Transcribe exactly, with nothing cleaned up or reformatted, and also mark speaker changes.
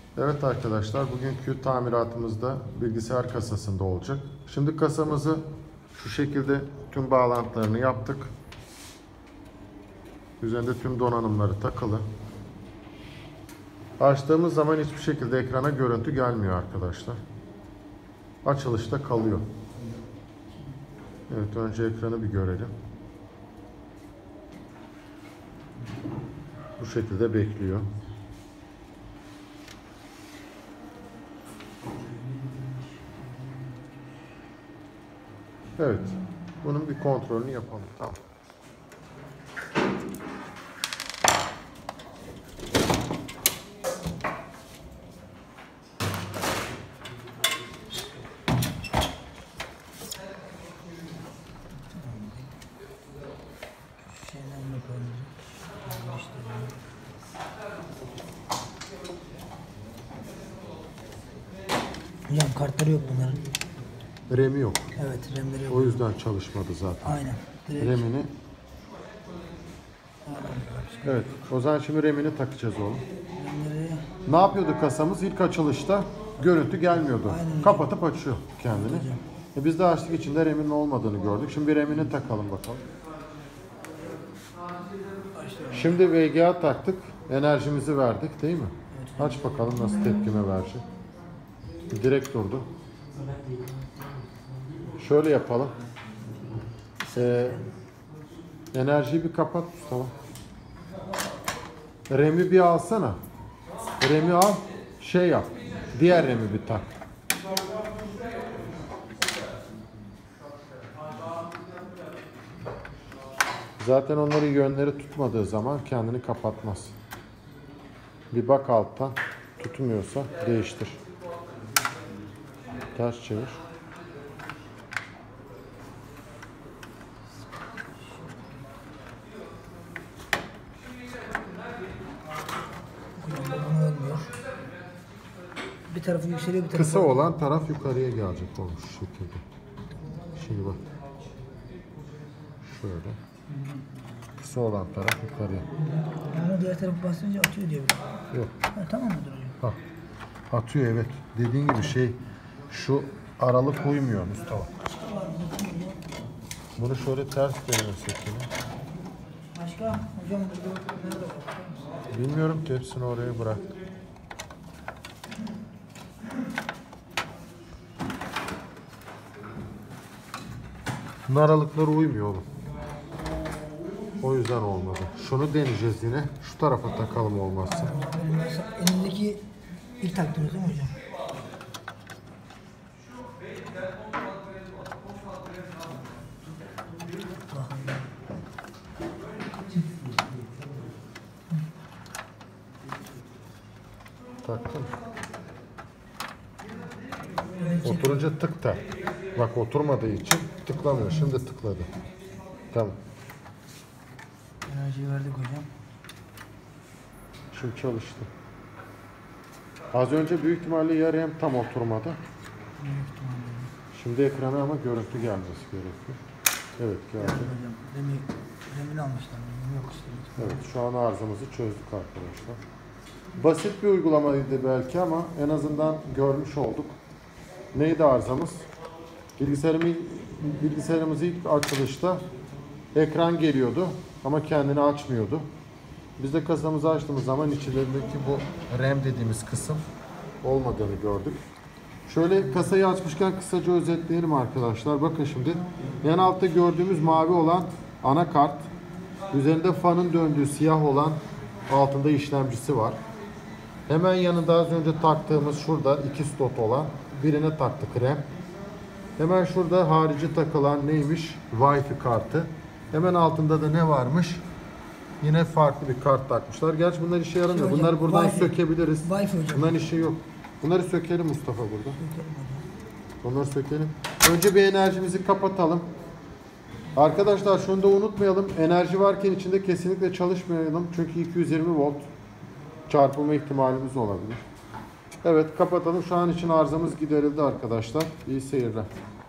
Speaker 1: Evet arkadaşlar, bugünkü tamiratımızda bilgisayar kasasında olacak. Şimdi kasamızı şu şekilde tüm bağlantılarını yaptık. Üzerinde tüm donanımları takılı. Açtığımız zaman hiçbir şekilde ekrana görüntü gelmiyor arkadaşlar. Açılışta kalıyor. Evet, önce ekranı bir görelim. Bu şekilde bekliyor. Evet. Bunun bir kontrolünü yapalım. Tamam.
Speaker 2: Hocam kartları yok bunların.
Speaker 1: RAM'i yok.
Speaker 2: Evet, RAM'leri yok.
Speaker 1: O yüzden çalışmadı zaten.
Speaker 2: Aynen. Direkt...
Speaker 1: RAM'ini. Evet. O zaman şimdi RAM'ini takacağız oğlum.
Speaker 2: RAM'leri...
Speaker 1: Ne yapıyordu kasamız? İlk açılışta görüntü gelmiyordu.
Speaker 2: Aynen.
Speaker 1: Kapatıp açıyor kendini. E biz de açtık, içinde RAM'inin olmadığını gördük. Şimdi bir RAM'ini takalım bakalım. Şimdi V G A taktık. Enerjimizi verdik değil mi? Evet. Aç bakalım nasıl tepkime verecek. Direkt durdu. Şöyle yapalım. Ee, enerjiyi bir kapat Mustafa. RAM'i bir alsana. RAM'i al. Şey yap. Diğer RAM'i bir tak. Zaten onların yönleri tutmadığı zaman kendini kapatmaz. Bir bak alttan. Tutmuyorsa değiştir. Ters çevir.
Speaker 2: Bir tarafı yükseliyor, bir tarafı...
Speaker 1: Kısa olan taraf yukarıya gelecek olmuş şu şekilde. Şimdi bak. Şöyle. Kısa olan taraf yukarıya.
Speaker 2: Ama diğer tarafı basınca atıyor diye.
Speaker 1: Yok.
Speaker 2: Ha, tamam mıdır hocam?
Speaker 1: Ha. Atıyor evet. Dediğin gibi şey, şu aralık uymuyor Mustafa. Bunu şöyle ters denemesek yine.
Speaker 2: Başka? Hocam burada nerede var?
Speaker 1: Bilmiyorum ki, hepsini oraya bırak. Bunun aralıkları uymuyor oğlum. O yüzden olmadı. Şunu deneyeceğiz yine. Şu tarafa takalım olmazsa.
Speaker 2: Elindeki ilk taktınız değil mi hocam?
Speaker 1: Taktım. Oturunca tık tak. Bak oturmadığı için tıklamıyor. Şimdi tıkladı. Tamam.
Speaker 2: Enerjiyi verdik hocam.
Speaker 1: Şimdi çalıştı. Az önce büyük ihtimalle yarı hem tam oturmadı.
Speaker 2: Büyük ihtimalle.
Speaker 1: Şimdi ekrana ama görüntü gelmesi gerekiyor. Evet geldi.
Speaker 2: Geldi hocam. Demin, demin almışlar. Yok işte.
Speaker 1: Evet, şu an arızamızı çözdük arkadaşlar. Basit bir uygulamaydı belki ama en azından görmüş olduk. Neydi arızamız? Bilgisayarımız, bilgisayarımız ilk açılışta ekran geliyordu ama kendini açmıyordu. Biz de kasamızı açtığımız zaman içlerindeki bu RAM dediğimiz kısım olmadığını gördük. Şöyle kasayı açmışken kısaca özetleyelim arkadaşlar. Bakın şimdi en altta gördüğümüz mavi olan anakart. Üzerinde fanın döndüğü siyah olan altında işlemcisi var. Hemen yanında az önce taktığımız şurada iki slot olan birine taktık RAM. Hemen şurada harici takılan neymiş? Wi-Fi kartı. Hemen altında da ne varmış? Yine farklı bir kart takmışlar. Gerçi bunlar işe yaramıyor.
Speaker 2: Hocam,
Speaker 1: bunları buradan
Speaker 2: Wi-Fi.
Speaker 1: sökebiliriz.
Speaker 2: Wi-Fi hocam.
Speaker 1: Bunların işi yok. Bunları sökelim Mustafa burada. Onları sökelim. Önce bir enerjimizi kapatalım. Arkadaşlar şunu da unutmayalım. Enerji varken içinde kesinlikle çalışmayalım. Çünkü iki yüz yirmi volt çarpılma ihtimalimiz olabilir. Evet kapatalım. Şu an için arızamız giderildi arkadaşlar. İyi seyirler.